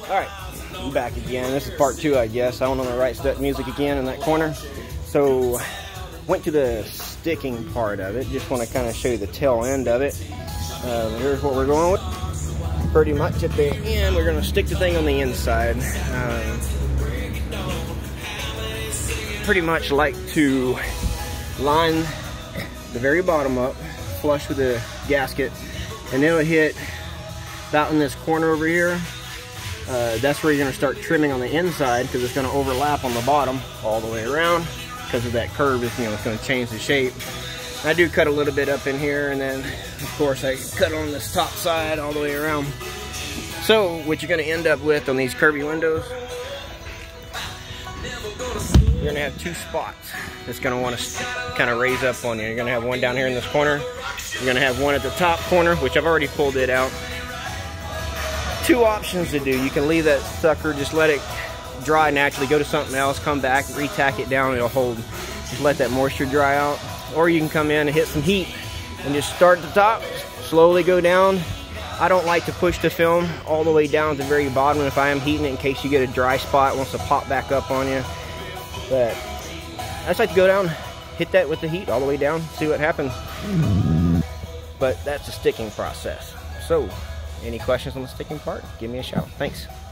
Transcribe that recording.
Alright, I'm back again. This is part 2, I guess. I don't know the right step music again in that corner. So, went to the sticking part of it. Just want to kind of show you the tail end of it. Here's what we're going with. Pretty much at the end, we're going to stick the thing on the inside. Pretty much like to line the very bottom up, flush with the gasket, and then it'll hit about in this corner over here. That's where you're going to start trimming on the inside, because it's going to overlap on the bottom all the way around because of that curve. It's going to change the shape. I do cut a little bit up in here, and then of course I cut on this top side all the way around. So what you're going to end up with on these curvy windows, you're going to have 2 spots that's going to want to kind of raise up on you. You're going to have one down here in this corner. You're going to have one at the top corner, which I've already pulled it out. 2 options to do. You can leave that sucker, just let it dry naturally, go to something else, come back, re-tack it down, it'll hold. Just let that moisture dry out. Or you can come in and hit some heat and just start at the top, slowly go down. I don't like to push the film all the way down to the very bottom if I am heating it, in case you get a dry spot, it wants to pop back up on you. But I just like to go down, hit that with the heat all the way down, see what happens. But that's the sticking process. So, any questions on the sticking part? Give me a shout. Thanks.